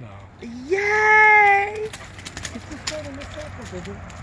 now. Yay! It's just going in the circle, baby.